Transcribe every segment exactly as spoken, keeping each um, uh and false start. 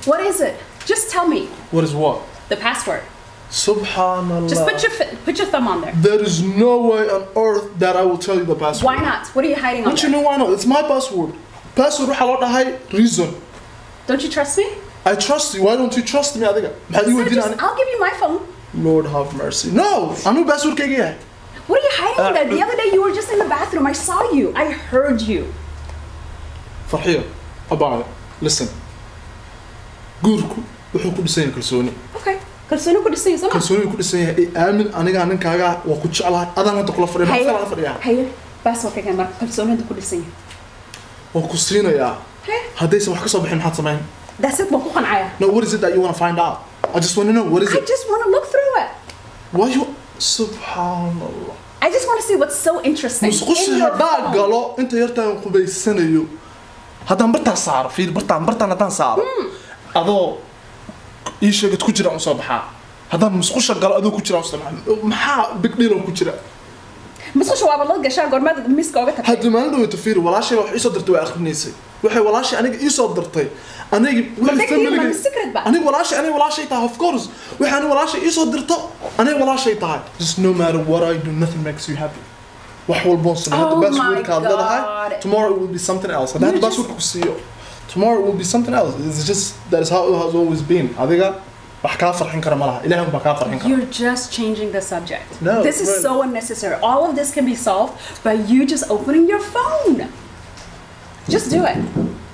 What is it? Just tell me. What is what? The password. Subhanallah. Just put your put your thumb on there. There is no way on earth that I will tell you the password. Why not? What are you hiding on Don't there? you know why not? It's my password. Password waxa loo dhahay reason. Don't you trust me? I trust you. Why don't you trust me? Adiga. So just, I'll give you my phone. Lord have mercy. No, I know password kayga yahay. What are you hiding Uh, on there? The other day you were just in the bathroom. I saw you. I heard you. Farhiya, abaa, listen. Guurku wuxuu ku dhisan yahay kalsooni. Okay. Kalsooni ku dhisan yahay. Kalsooni ku dhisan yahay aamin aniga ninkaaga waa ku jeclahay adaan hadda kula fadhiyo ma kala fadhiyaa. Haye, password kayga mar kalsooni ku dhisan yahay. Waa ku siinayaa. Haddaysan wax ka soo bixin maxaad samayn? That's it, ma ku qancaya. No, what is it that you want to find out? I just want to know what is I it? just want to look through it. Why you Subhanallah. I just want to see what's so interesting. Musqusha hadaa galo inta yartaan qubaysanayo. Haddaan bartaan saaro, fiir bartaan bartaan haddaan saaro. Adoo ii sheegad ku jira soo baxaa. Haddaan musqusha galo adoo ku jira soo baxaa. Maxaa big deal ku jira? musqusha waa la gashaa goormaad miska uga tagtay. Hadda maan dhawaato fiir walaashay wax ii soo dirtay waa akhrineysay. Waxay walaashay aniga ii soo dirtay. Aniga wixii family aniga walaashay aniga walaashay tahay of course. Waxay aniga walaashay ii soo dirto aniga walaashay tahay. Just no matter what I do, nothing makes you happy. Wax walbo sanad bas wiilka leedahay. Tomorrow it will be something else. Hadda bas wiilku siiyo. Tomorrow it will be something else. It's just that is how it has always been. Adiga wax ka farxin kara malaha. Ilaahay baa ka farxin kara. You're just changing the subject. No, this is really. so unnecessary. All of this can be solved by you just opening your phone. Just do it.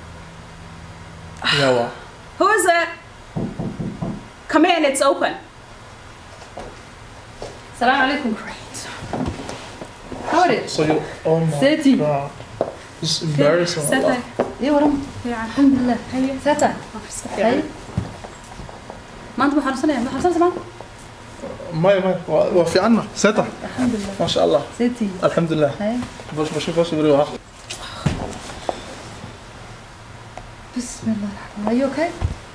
Yeah. Who is it? Come in, it's open. Salam alaikum. Great. How are you? So you oh my Seti. god. It's embarrassing. Seta. ايه ورم الحمد لله هيا ساتا هيا ما انت محرصنا ما حرصنا سمع ماي ماي وفي عنا سيتا الحمد لله ما شاء الله سيتي الحمد لله هيا باش بشوف باش بريو عقل بسم الله الرحمن الرحيم. Are you okay?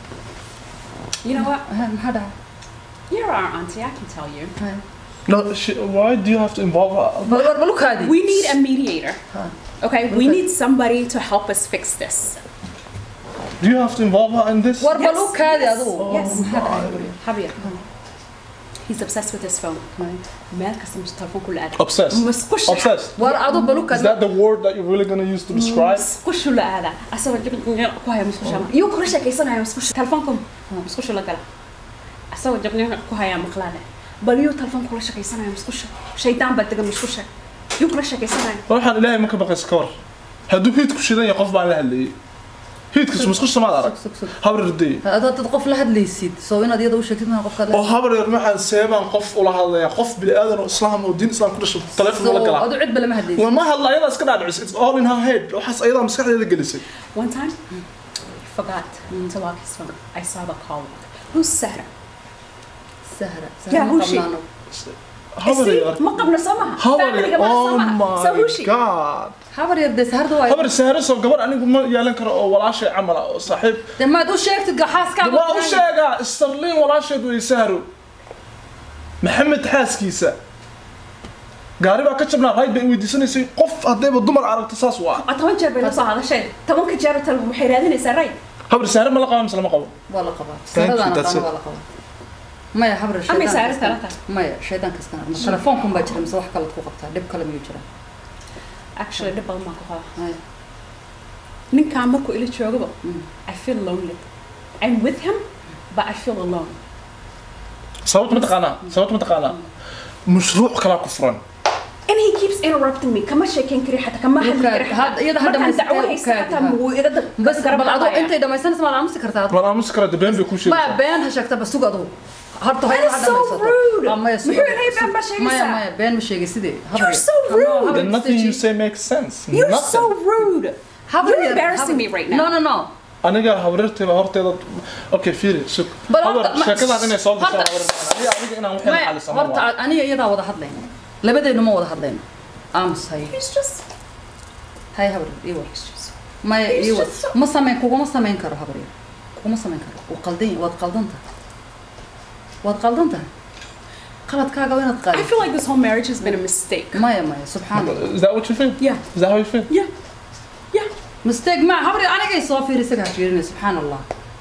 You know what? ما حدا You're our auntie, I can tell you. هيا No, she, why do you have to involve her? بقولك هذه We need a mediator. Okay, we Okay. need somebody to help us fix this. Do you have to involve her in this? وربلوك هذه Yes. أدو Yes. my. Javier. He's obsessed with his phone. مالك أصلاً مش تلفون كل قاعد. Obsessed. مسكوش. Obsessed. ور أدو بلوك Is that the word that you're really gonna use to describe? مسكوش ولا هذا. أصلاً جبنا كوها مسكوش. يو كل شيء كيسنا يا مسكوش. تلفونكم مسكوش ولا قلا. أصلاً جبنا كوها يا مخلانة. بل يو تلفون كل شيء كيسنا يا مسكوش. شيطان بدك مسكوش. يو كل شيء كيسنا. waxaan ilaahay ma ka baqay skor haduu hiidku shidan yahay qof baan la hadlayay hiidkiisu musqusha ma arag سك سك habar riday هذا تقف لحد ليسيد سو إن هذه وش كتير نقف كذا oo habar yar maxaan seebaan qof ula hadlaya qof bil aadan oo islaam oo diin islaam ku dhashay telefoon la galaa هذا عد بلا ما هدي وما hadla ayada iska dhaadhicis it's all in her head waxaas ayada maskaxdeeda gelisay One time, he forgot to lock his phone. I saw the call. Who's Sarah? سهرة Yeah, who's she? habar See? yar ما قبل سمها. habar Family yar قبل oh سمها. So who's my she? god حبر يبدأ سهر دواي habar sahra soo gabar anigu ma yeelan karo oo walaashay camal ah oo saaxiib لما دوش شيك تلقى حاس كعب waa u sheegaa istarliin walaasheed way sahro maxamed xaaskiisa gaari baa ka jabnaa rayd bay weydiisanaysay qof haddayba dumar aragto saas waa طبعا جاب لنا صح هذا شيء. طبعا كجاب تلفون محيرادين يسرعين. habar sahra ma la qabo mise lama qabo ولا قبض Thank سهرة you, أنا that's قام it. ولا قبض ما يا حبر الشيطان أمي سهرة كسكن. ثلاثة. ما يا شيطان كسكن تلفونكم باجر مسوح كلا تقطع دب كلام يجرا Actually, the ball mark. هاي Nin kan markuu ila joogaba. I feel lonely. I'm with him, but I feel alone. sababta ma taqaanaa sababta ma taqaanaa mashruuc kala ku furan And he keeps interrupting me. كما شيكين كري حتى كما حد كري هذا يدا هذا ما دعوه حتى مو يقدر بس قبل عضو أنت إذا ما يسنس ما العمس كرتها waan aamusi karaa debeen bay ku ما sheegaysaa بين هشكت بس سوق عضو هرتو هاي That is so rude. ما يسوق محور هاي بين بشيء ما يا سا. ما يا بين مش يجسدي You're so rude. then nothing you say makes sense You're nothing so rude. You're embarrassing me right now. No no no aniga habareertayba horteeda okay fiiri shuk Bal habar horta- ma- sheekadan inay soo gasho horta- habar aniga inaan waxay ما xalisan هرت أنا يدا وضح هذلين لبدي ما وضح هذلين أمس هاي He's just هاي هبر إيوه he's just ما He's إيوه just so- ما سامين كوكو ما سامين كره هبري كوكو ما سامين كره وقلدين واد قلدنته واد قلدنته قلد كاغا وين I تقال feel like this whole marriage has been a mistake. ما يا ما يا سبحان الله is that what you feel Yeah. is that how you feel Yeah. Yeah. مستيق ما هبري أنا جاي صافي رسك هشيرني سبحان الله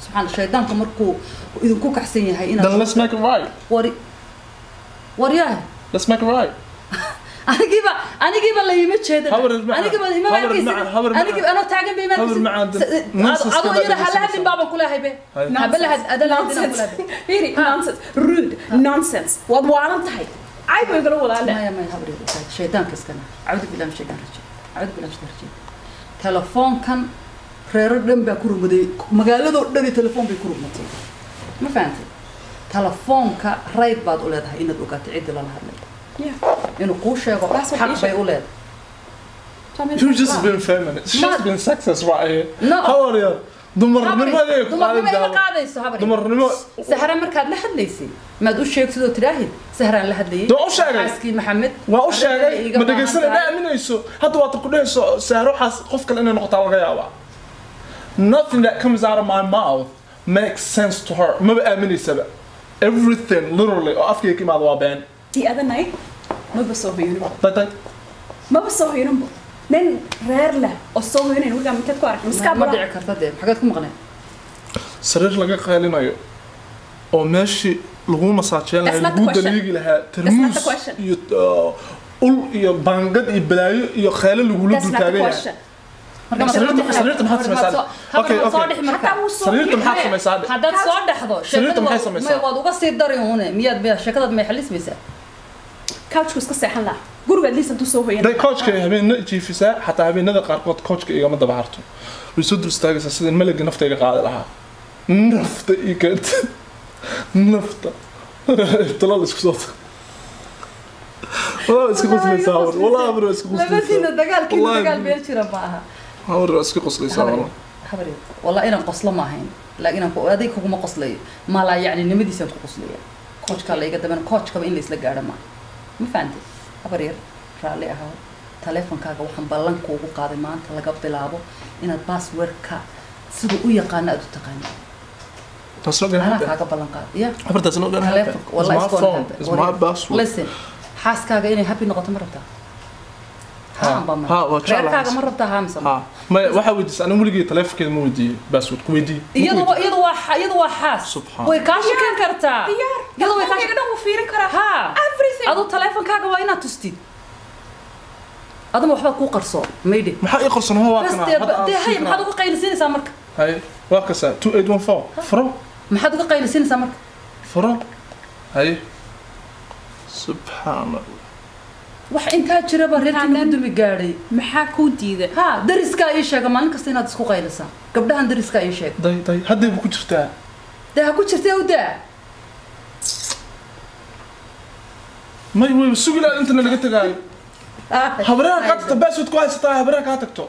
سبحان الله شيطان كمركو إذا كوك حسين هاي إنا then let's make it right وري ورياه let's make it right أنا جيبه أنا جيبه اللي يمشي هذا أنا جيبه ما أنا جيبه أنا تعجب بما هبر مع أضو يلا هلا هذي بابا كلها هيبه هبلا هذا هذا nonsense فيري nonsense rude nonsense وضوانم تحي عيب يقولوا ولا لا ما يا ما يهبري الشيطان كسكنا أعوذ بالله من الشيطان الرجيم أعوذ بالله من الشيطان الرجيم تلفون كان reerar dhan baa ku rumaday magaalada oo dhan telefoon bay ku rumatay ma fahanti telefoonka rayd baad u leedahay inaad ogaato cid la hadlay yeah inuu ku sheego xaq bay u leedahay you just been feminine it's just been sexist right here no how are you dumarnimadii dumarnimo qaadayso habari dumarnimo sahara markaad la hadlaysay maad u sheegtid oo tiraahid saharaan la hadlayay doo u sheegay aski maxamed waa u sheegay ma dhageysanay dhaaminayso hadda waad ku dhayso saharo xas qof kale inay noqoto laga yaabaa nothing that comes out of my mouth makes sense to her. Everything, literally, after you came out of band. The other night, ما بسوي ينبو. طيب. ما بسوي ينبو. لين ريرله أسوي ينين وقام متذكر. مسكاب. ما دعك كرتدي. حاجاتكم مغنى. سرير لقى خيالنا يو. أو ماشي لغو مساعدين لها الجود اللي يجي لها ترموز. يت أول يبانجد يبلاي يخيل اللي يقولوا بالكاريه. سريرتم سريرتم محاط مساعدة. أوكي أوكي. سريرتم محاط مساعدة. هذا صار دحضر. سريرتم محاط مساعدة. ما وضوء قصير داري هون مياد بيا شكلها ما يحلس بيسا. كاوتش وسك ساحن لا. قرب ليس تسوي. ده كاوتش كي هبين نجي في ساعة حتى هبين نذا قارقات كاوتش كي يوم ده بعرته. ويسود الستاجس أساسا الملك نفط اللي قاعد لها. نفط يكاد. نفط. طلع لي صوت. والله اسكت قصلي صور والله أمر اسكت قصلي. لا بس إنه دجال كذا دجال بيرشيل معها. هور اسكت قصلي صور. حبري والله أنا قصلا ما هين لكن أنا هذيك هو ما قصلي ما لا يعني نمدي سامك قصلية. كوتش كلا يقدر من كوتش كم إنليس لقارة ما. ما فهمتي. حبري رالي أهو. تلفون كاغا وحن بلان كوكو قادمان تلقى بلابو إن الباسورد كا سبوا يقانا أدو تقاني. تصلق أنا كاغا بلان قاد يا. حبري تصلق أنا. تلفون والله إسكون is my password. listen حاس كاغا إني هابي نقطة مرة ها بما ها وتشالها كاغا مرة بتاع همسة ها ما واحد ودي أنا مولي تلفون كده مودي باسورد كويدي يدو يدو واحد يدو واحد سبحان ويكاش كان كرتا يدو ويكاش كده وفير كره ها everything أدو تلفون كاغا وينا تستي هذا ما وحبا كو قرصو ميدي ما حق يقرصن هو بس ده هاي ما حد كو قيلسين سامرك هاي واقسا two eight one four فرو ما حد كو قيلسين سامرك فرو هاي سبحان الله wax inta jira ba reerkii gudumi gaaray maxaa ku diiday ha dariska ay sheega maalin kasta inaad isku qaylisaa gabdhahan dariska ay sheeg day day hadday ku jirtaa daa ku jirtay u daa may way sugila inta laga tagaayo habraha ka tagto baasud ku haystaa habraha ka tagto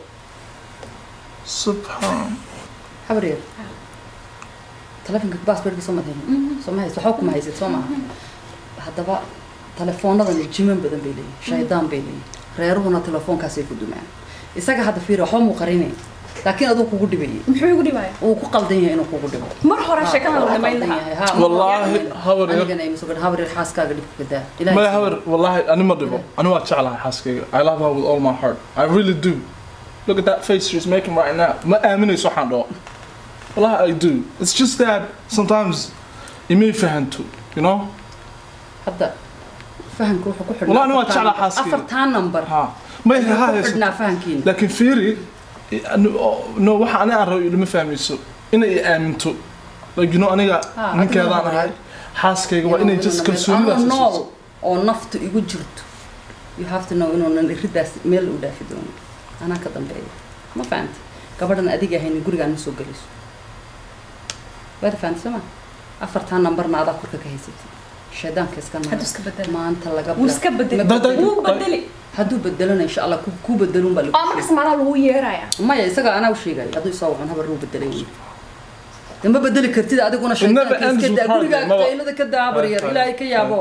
subhan habriir telefonka baasboorkiisa soo maday soo ma hayso xukuma haysid soo ma hadaba telefoonada jiman badan bay leeyihiin shaydaan bay leeyihiin reeruhuna telefoonkaas ay ku dumaan isaga hadda fiiro waxa uu qarinay laakiin adoo kugu dhibayay muxuu igu dhibay uu ku qaldan yahay inuu kugu dhibo mar hore sheekada la dhameyn lahaa wallahi habar aniga ay masoo habar xaaskaaga dhib ku daa ilaahay ma habar wallahi ani ma dhibo ani waa jeclahay xaaskayga I love her with all my heart I really do look at that face she's making right now ma aaminayso waxaan dhaho wallahi I do it's just that sometimes you may fahanto you know hadda فهمك وحكو حنا والله أنا ما أتشعل حاسكين أفرتان نمبر ها ما هي هاي حنا فهمكين لكن فيري إنه إنه واحد أنا أعرف اللي ما فاهم يسوع إنه يأمنتو like you know أنا من كذا أنا هاي حاسكين وإنه just كنسوني بس نول أو نفط يقول جرت you have to know إنه نريد داس ميل ودا في دون أنا كذا بعيد ما فهمت قبلنا أديك هني يقول عن سوق جلس بعد فهمت سما أفرتان نمبر نادا كرك كهيسيتي شيطان كيسكن ما أنت لا قبل وسكبدل مو بدلي هادو بدلنا إن شاء الله كوب كوب بدلون بالو آه ما اسمعنا لو يرايا ما يسقى أنا وشي جاي هادو يسوون عنها برو بدلين لما بدل كرتي هذا كنا شيطان كيس كده أقول لك كأنه ذا كده عبرير إلهي كي يابو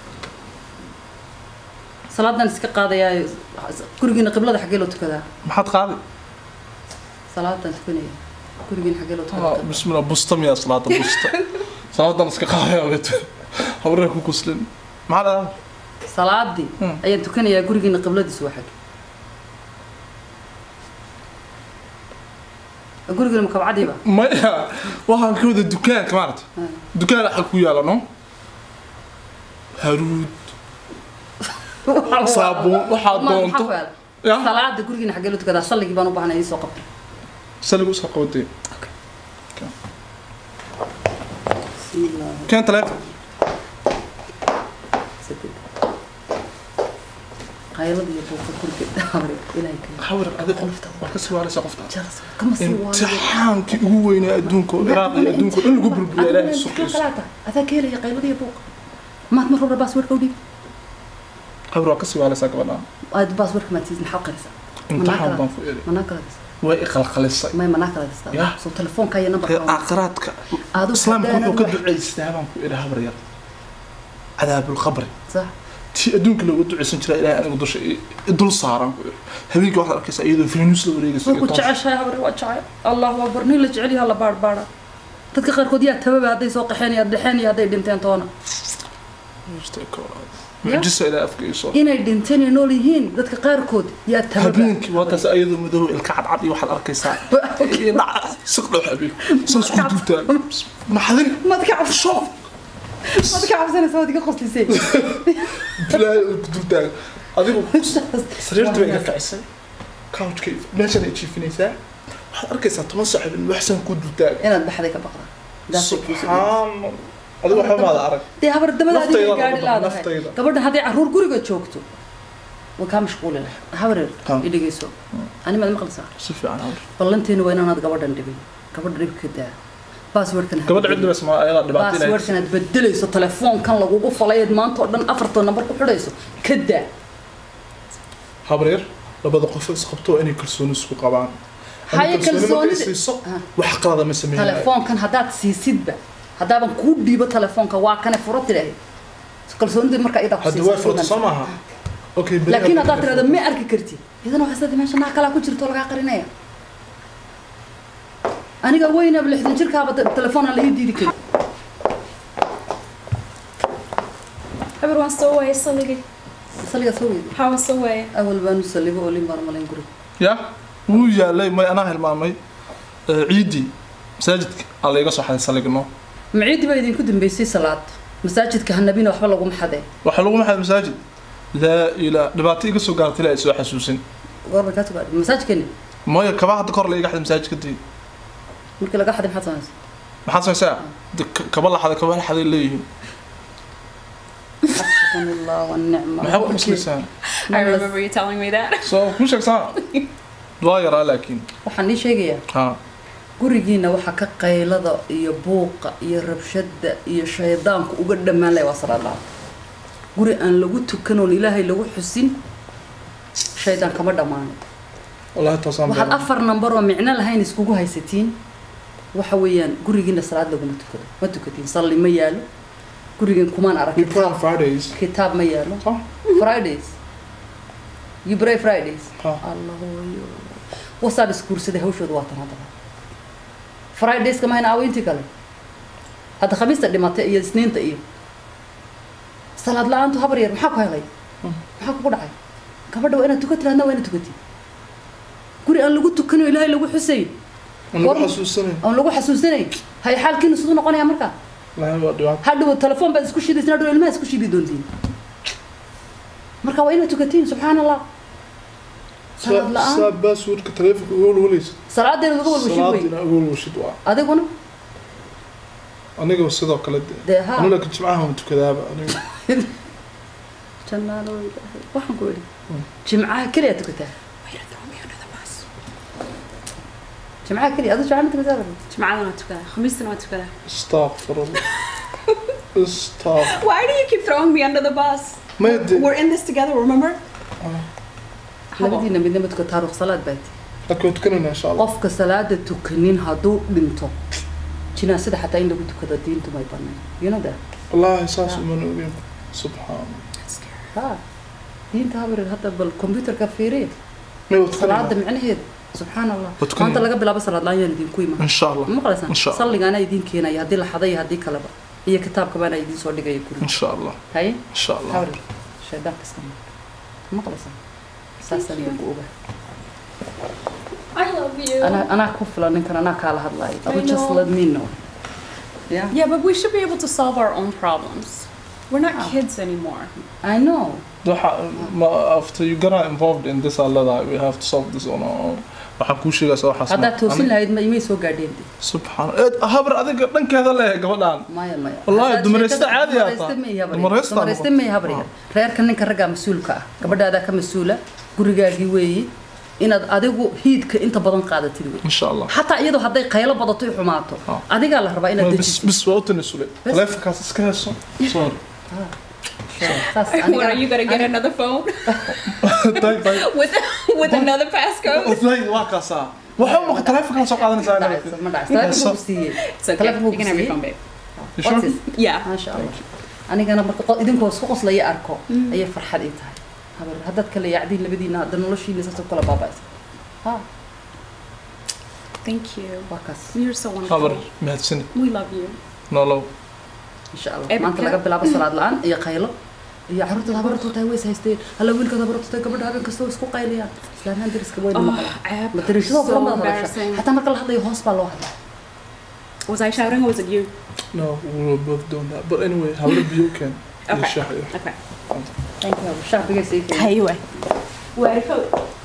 صلاتنا نسك قاضي يا كورجين قبلة حكي له كذا ما حد قاضي صلاتنا تكوني كورجين حكي له كذا بسم الله بستم يا صلاة بست صلاتنا نسك قاضي يا بيت هوريك كوسلين معنا صلاة دي أي تكون يا جورجين قبلة دي سواحك guriga ma kabcadiba ما waxaan ka wada dukaan ka maarta dukaan waxa ku yaala no haruud صابون waxa doonto ya salaada guriga xagee loo tukadaa salliga baan u baahnay soo qabtay salligu soo qabtay كان ثلاثة ستة قايلة دي يبوك كل حوري إلهي كي حوري هذا قفطة وكسر على سقفطة جلس كم سوى امتحان كي هو وين أدونكو عراقي أدونكو إنه قبل بلا السوق ثلاثة هذا كيله يا قايلة دي يبوك ما تمر باسورد كودي حوري وكسر على سقفنا هذا باسورد ما تيجي نحقق رسا امتحان بنفوق مناقل ويخل خلص ما مناقل رسا سو تلفون كاي نبر آخراتك إسلام كله كده عيستها إلى هبريات عذاب الخبر صح تي أدونك لو ودوا عيسن ترى إلى أنا ودوا شيء دول صارم هذيك واحد ركز أيضا في النوس لو ريجس كنت عايشها هبري وأشعي الله أكبر نيل جعلها الله بار بارا تذكر كوديات تبى هذي سوق حين يدحين هذي دمتين تونا معجزة إلى أفكي صار إنا دمتين ينوليهين تذكر كود يا تبى هبينك واتس أيضا مذو الكعب عطي واحد ركز نع سقله حبيب سوس كودوتا ما حذن ما تكعب شوف ما تكعب سنة سوادي قص لي سي بلا كودوتا أذيبو سريرت بينك كعسل كاوتش كيف ماشي أنا أشوف نساء أركز على تمسح بالمحسن كودوتا أنا بحذك بقرة سبحان هذا هو حماد عرق دي هبر الدبل هذه قاعد لا قبل هذه عرور قريقة شوكتو وكان مشغول له هبر اللي جيسو أنا ما مقلص صفي عن عمر والله أنت وين أنا قبل عندي قبل ريب كده باسورد كان قبل عندي بس ما أيضا دبعتي باسورد كان تبدله يسو تلفون كان لو قف فلايد ما أنت أردن أفرط نمبر كحريسو كده هبرير لبض قفص خبطوا إني كلسون سوق طبعا هاي كلسون وحق هذا ما سميه تلفون كان هدات سيسيد بقى هذا بن كودي بتلفونك واكن فرط له كلسون دي مركا ايدا هذا هو فرط سماها اوكي لكن هذا ترى ما اركي كرتي اذا انا حسيت ما شاء كلا كجرتو لغا قرينيا انيغا وينا بلحدن جيركا بالتليفون لا يديدي كلي حبر وان سوى صليقي صليقه سوي حاول سوى اول بان سليبه ولي مرملين غري يا مو يا لي ما انا هلمامي عيدي مساجدك الله يقص حد صليقنو معيد با idin ku dambeysay salaad masaajidka hanabina waxba lagu maxaday waxa lagu maxaday masaajid la ila dhibaato iga soo gaartay la soo xasuusin warba ka tagaa masaajidkani mooy kaba hadda kor la iga xad masaajidka tii markii laga xaday maxaa sameeyay maxaa sameeyay kaba la xaday kaba la xaday leeyihiin subhanallah wa ni'ma maxaa ku muslisan I remember you telling me that so ku sheegsan dwaayara laakiin waxaan ii sheegayaa ha gurigiina waxa ka qaylada iyo buuqa iyo rabshada iyo shaydaanku uga dhamaan leh wasaraad guri aan lagu tukano ilaahay lagu xusin shaydaan kama dhamaan wallahi taasaan waxa afar number oo micna lahayn iskugu haysatiin waxa weeyaan gurigiina salaad lagu tukado ma tukatiin salli ma yaalo gurigan kumaan arag kitaab Fridays kitaab ma yaalo Fridays you pray Fridays Allah yo wasaad iskuursada hawshooda waa tan hadda Fridays كمان هنا أوين تكلم هذا خميس تدمته إيه سنين تأيه صلاة لا أنتو خبرير محاكو هاي غي محاكو قد عاي كبرد وين تكتر هنا وين تكتي كوري أنا لقيت تكنوا إلهي لقوا حسين أنا لقوا حسوسني أنا لقوا حسوسني هاي حال كنا صدقنا قناة أمريكا لا هو دعاء هذا التلفون بس كل شيء ديسنا دول الماس كل شيء بدون دين مركا وين تكتين سبحان الله صلاة لا صلاة بس ورك تلفون يقول وليس صلاة دين يقول وشي صلاة دين يقول وشي دعاء هذا يقولون أنا قبل صدق كلد أنا لا كنت معهم تكذاب أنا جمال وحن قولي جمعة كلية تكتها جمعة كلية هذا جمعة تكتها جمعة ما تكتها خميس سنوات تكتها استغفر الله استغفر Why do you keep throwing me under the bus? ما يدري We're in this together, remember? لابدينا بدنا بدك تروح صلاة بيتي أكيد تكنين إن شاء الله قفك صلاة تكنين هدو بنتو جناسة حتى إن لو تكذا دين تو ما يبان you know that الله إحساس من سبحان ها دين تهابر هذا بالكمبيوتر كفيري صلاة معنى هيد سبحان الله أنت لقى بلا بس صلاة لا يندين كويما إن شاء الله ما خلاص إن شاء الله صلي أنا يدين كينا يهدي لحظة يهدي كلبا هي كتاب كمان يدين صور لقى يكون إن شاء الله هاي إن شاء الله حاول شيء كمان ما خلاص ساسا يبقوا I love love you. أنا أنا كفلا نكنا أنا كاله هذا I أبو just know. let me know. Yeah. Yeah, but we should be able to solve our own problems. We're not Oh. kids anymore. I know. after you get involved in this alla that we have to solve this on our own waxaan kuu sheegaa soo xasna هذا توصل لهاي ما يمي سو قاعدين دي. subxaan habar adiga dhankeeda leh gabadhan مايا مايا. والله دمرست عادي يا تا دمرست دمرست ما يهبريا. رير كنن كرجع مسؤول كا. قبل هذا كمسؤولة قريجا جوي إن أديكو هيد كأنت بدن قاعدة تلوي. إن شاء الله. حتى أيده هذا قيلة بدأت يحماته. أديك على هربا إن بس بس وقت النسولة. لا يفكر سكاس صار. When are you gonna get another phone? طيب طيب. with with another passcode? طيب واقع صار. وحوم تلفك أنا سوق هذا نزال. ما دعس. تلفك بسيء. It's okay. You can have your phone, babe. You sure? Yeah. ما شاء الله. أنا كنا بقول إذن كوس فوقس لي أركو. أي فرحة ليتها. هذا هذا كله يعدي اللي بدينا دنولش شيء لسه كله بابا. ها. Thank you. وكاس. You're so wonderful. خبر مهد سنة. We love you. No love. إن شاء الله. ما أنت لقى بلعب الصلاة الآن هي قيلة. هي عرضت لها برضو تاويس هايستين. هلا وين كذا برضو تاي قبل هذا كستو اسكو قيليان. لأن هندرس كبوي المقلة. ما تدري شو so embarrassing. حتى مركل هذا يهوس بالواحد. Was I shouting or was it you? No, we were both doing that. But anyway, how did you can? Okay. Okay. Thank you. شعب يسيك. أيوة. Where to go?